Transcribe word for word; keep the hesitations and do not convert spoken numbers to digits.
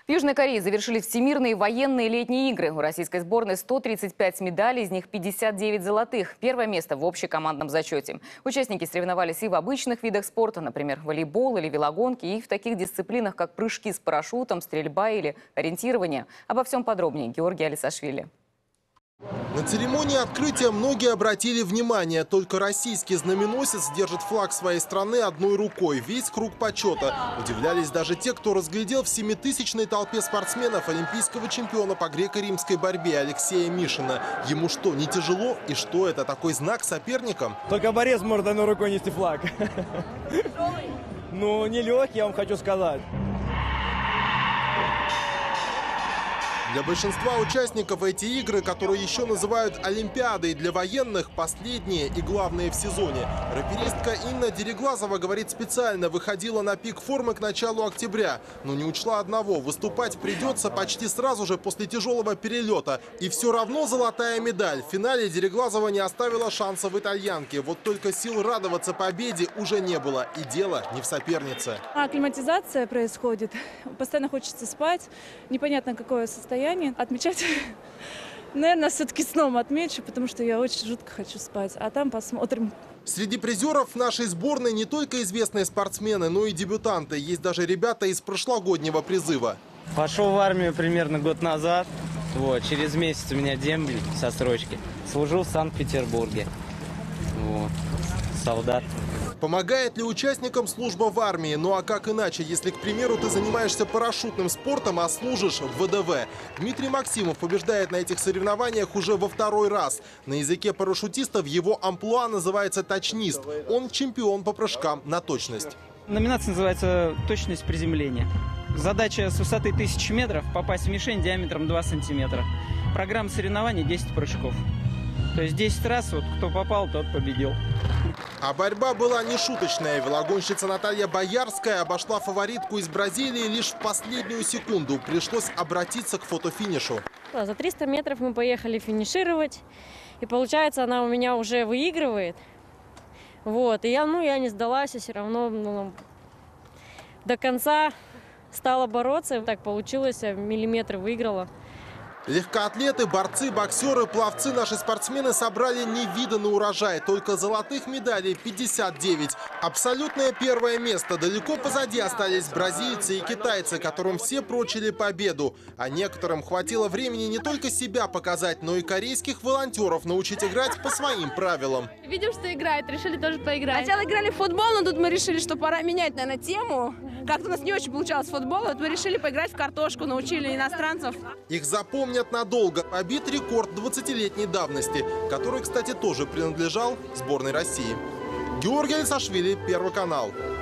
В Южной Корее завершились всемирные военные летние игры. У российской сборной сто тридцать пять медалей, из них пятьдесят девять золотых. Первое место в общекомандном зачете. Участники соревновались и в обычных видах спорта, например, волейбол или велогонки, и в таких дисциплинах, как прыжки с парашютом, стрельба или ориентирование. Обо всем подробнее Георгий Алисашвили. На церемонии открытия многие обратили внимание. Только российский знаменосец держит флаг своей страны одной рукой. Весь круг почета. Удивлялись даже те, кто разглядел в семитысячной толпе спортсменов олимпийского чемпиона по греко-римской борьбе Алексея Мишина. Ему что, не тяжело? И что это, такой знак соперникам? Только борец может одной рукой нести флаг. Ну, нелегкий, я вам хочу сказать. Для большинства участников эти игры, которые еще называют Олимпиадой для военных, последние и главные в сезоне. Раперистка Инна Дереглазова, говорит, специально выходила на пик формы к началу октября. Но не учла одного – выступать придется почти сразу же после тяжелого перелета. И все равно золотая медаль. В финале Дереглазова не оставила шанса в итальянке. Вот только сил радоваться победе уже не было. И дело не в сопернице. Акклиматизация происходит. Постоянно хочется спать. Непонятно, какое состояние. Отмечать, наверное, все-таки сном отмечу, потому что я очень жутко хочу спать. А там посмотрим. Среди призеров нашей сборной не только известные спортсмены, но и дебютанты. Есть даже ребята из прошлогоднего призыва. Пошел в армию примерно год назад. Вот, через месяц у меня дембель со строчки. Служил в Санкт-Петербурге. Вот, солдат. Помогает ли участникам служба в армии? Ну а как иначе, если, к примеру, ты занимаешься парашютным спортом, а служишь в вэ дэ вэ? Дмитрий Максимов побеждает на этих соревнованиях уже во второй раз. На языке парашютистов его амплуа называется точнист. Он чемпион по прыжкам на точность. Номинация называется «Точность приземления». Задача с высоты тысячи метров попасть в мишень диаметром два сантиметра. Программа соревнований десять прыжков. То есть десять раз, вот кто попал, тот победил. А борьба была не шуточная. Велогонщица Наталья Боярская обошла фаворитку из Бразилии лишь в последнюю секунду. Пришлось обратиться к фотофинишу. За триста метров мы поехали финишировать. И получается, она у меня уже выигрывает. Вот. И я, ну, я не сдалась, и все равно ну, до конца стала бороться. Так получилось, миллиметр выиграла. Легкоатлеты, борцы, боксеры, пловцы, наши спортсмены собрали невиданный урожай. Только золотых медалей пятьдесят девять. Абсолютное первое место. Далеко позади остались бразильцы и китайцы, которым все прочили победу. А некоторым хватило времени не только себя показать, но и корейских волонтеров научить играть по своим правилам. Видим, что играют, решили тоже поиграть. Сначала играли в футбол, но тут мы решили, что пора менять, наверное, тему. Как-то у нас не очень получалось футбол, вот мы решили поиграть в картошку, научили иностранцев. Их запомнят надолго. Побит рекорд двадцатилетней давности, который, кстати, тоже принадлежал сборной России. Георгий Алисашвили, Первый канал.